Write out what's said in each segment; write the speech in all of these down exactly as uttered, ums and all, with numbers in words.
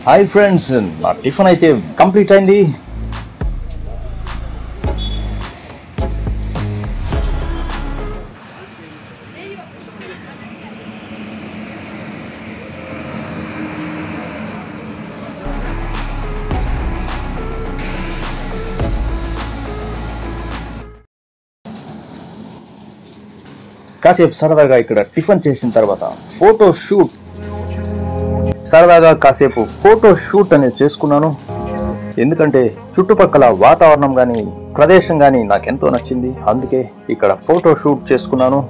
Hi friends, నా tiffin అయితే complete అయింది. కాసేపు సరదాగా ఇక్కడ టిఫిన్ చేసిన తర్వాత ఫోటో షూట్ సరదాగా కాసేపు ఫోటో షూట్ అనేది చేసుకున్నాను. ఎందుకంటే చుట్టుపక్కల వాతావరణం కానీ ప్రదేశం కానీ నాకెంతో నచ్చింది. అందుకే ఇక్కడ ఫోటో షూట్ చేసుకున్నాను.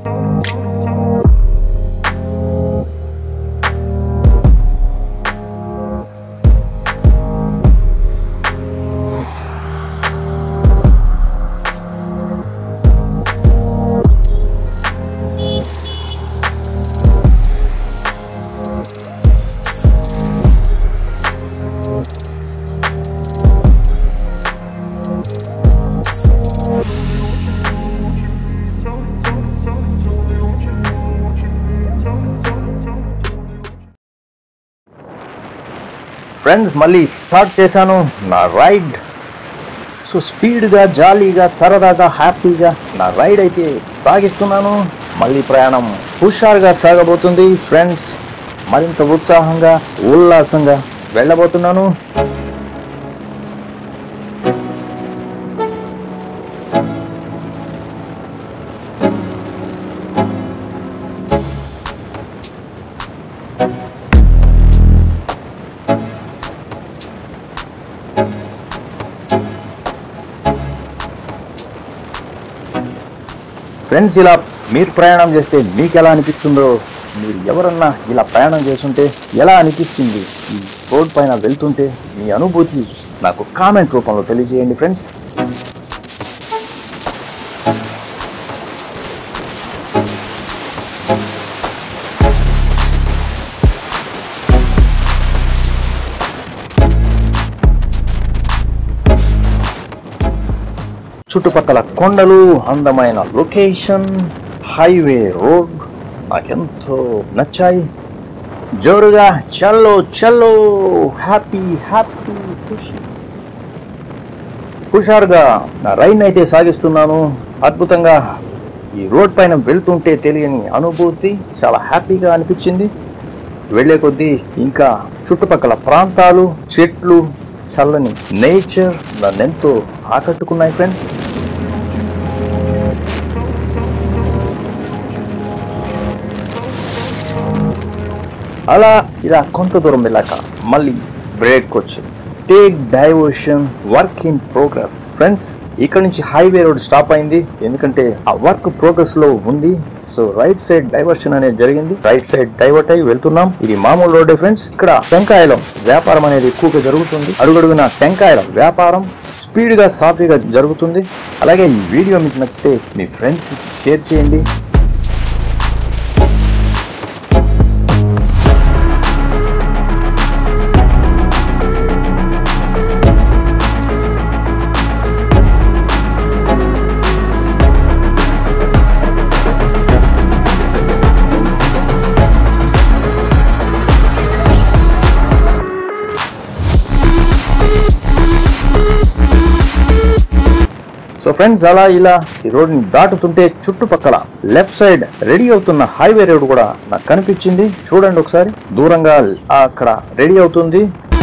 ఫ్రెండ్స్, మళ్ళీ స్టార్ట్ చేశాను నా రైడ్. సో స్పీడ్గా, జాలీగా, సరదాగా, హ్యాపీగా నా రైడ్ అయితే సాగిస్తున్నాను. మళ్ళీ ప్రయాణం హుషారుగా సాగబోతుంది ఫ్రెండ్స్. మరింత ఉత్సాహంగా, ఉల్లాసంగా వెళ్ళబోతున్నాను. ఫ్రెండ్స్, ఇలా మీరు ప్రయాణం చేస్తే మీకు ఎలా అనిపిస్తుందో, మీరు ఎవరన్నా ఇలా ప్రయాణం చేస్తుంటే ఎలా అనిపించింది, ఈ రోడ్ పైన వెళ్తుంటే మీ అనుభూతి నాకు కామెంట్ రూపంలో తెలియజేయండి ఫ్రెండ్స్. చుట్టుపక్కల కొండలు, అందమైన లొకేషన్, హైవే రోడ్ నాకెంతో నచ్చాయి. జోరుగా చల్లో చల్లో, హ్యాపీ హ్యాపీ ఖుషి హుషారుగా నా రైడ్ అయితే సాగిస్తున్నాను. అద్భుతంగా ఈ రోడ్ పైన వెళ్తుంటే తెలియని అనుభూతి చాలా హ్యాపీగా అనిపించింది. వెళ్ళే కొద్దీ ఇంకా చుట్టుపక్కల ప్రాంతాలు, చెట్లు, చల్లని నేచర్ నన్నెంతో ఆకట్టుకున్నాయి ఫ్రెండ్స్. అలా ఇలా కొంత దూరం వెళ్ళాక మళ్ళీ బ్రేక్ వచ్చింది. Take diversion, work in progress. Friends, ఇక్కడ నుంచి హైవే రోడ్ స్టాప్ అయింది. ఎందుకంటే ఆ వర్క్ ప్రోగ్రెస్ లో ఉంది. సో రైట్ సైడ్ డైవర్షన్ అనేది జరిగింది. రైట్ సైడ్ డైవర్ట్ అయి వెళ్తున్నాం. ఇది మామూలు రోడ్డే ఫ్రెండ్స్. ఇక్కడ టెంకాయల వ్యాపారం అనేది ఎక్కువగా జరుగుతుంది. అడుగడుగున టెంకాయల వ్యాపారం స్పీడ్ గా, సాఫీగా జరుగుతుంది. అలాగే ఈ వీడియో మీకు నచ్చితే మీ ఫ్రెండ్స్ షేర్ చేయండి. సో ఫ్రెండ్స్, అలా ఇలా ఈ రోడ్ని దాటుతుంటే చుట్టుపక్కల లెఫ్ట్ సైడ్ రెడీ అవుతున్న హైవే రోడ్ కూడా నాకు కనిపించింది. చూడండి ఒకసారి, దూరంగా అక్కడ రెడీ అవుతుంది.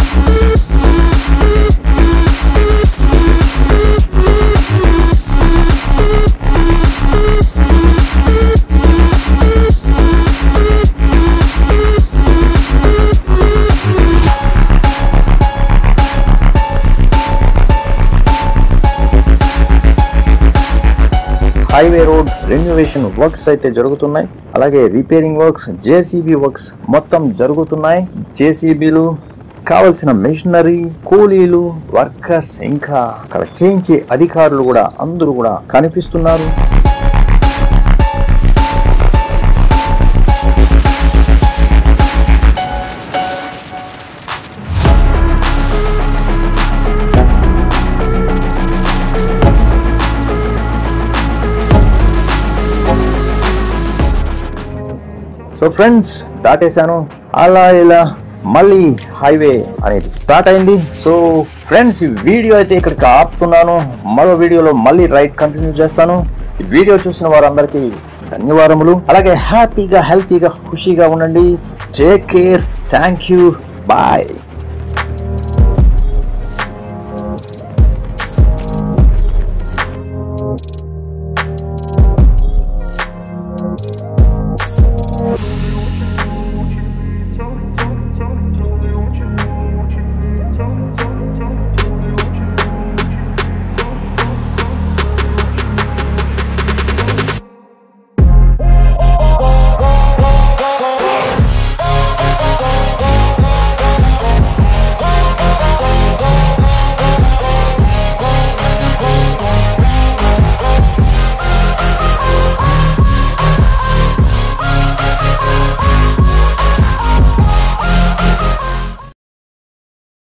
హైవే రోడ్ రెన్యువేషన్ వర్క్స్ అయితే జరుగుతున్నాయి. అలాగే రిపేరింగ్ వర్క్స్, జేసీబీ వర్క్స్ మొత్తం జరుగుతున్నాయి. జేసీబీలు, కావలసిన మెషినరీ, కూలీలు, వర్కర్స్, ఇంకా అక్కడ చేయించే అధికారులు కూడా అందరూ కూడా కనిపిస్తున్నారు. సో ఫ్రెండ్స్, దాటేశాను. అలా ఇలా మళ్ళీ హైవే అనేది స్టార్ట్ అయింది. సో ఫ్రెండ్స్, ఈ వీడియో అయితే ఇక్కడికి ఆపుతున్నాను. మరో వీడియోలో మళ్ళీ రైడ్ కంటిన్యూ చేస్తాను. ఈ వీడియో చూసిన వారందరికీ ధన్యవాదములు. అలాగే హ్యాపీగా, హెల్తీగా, ఖుషీగా ఉండండి. Take care. Thank you. Bye.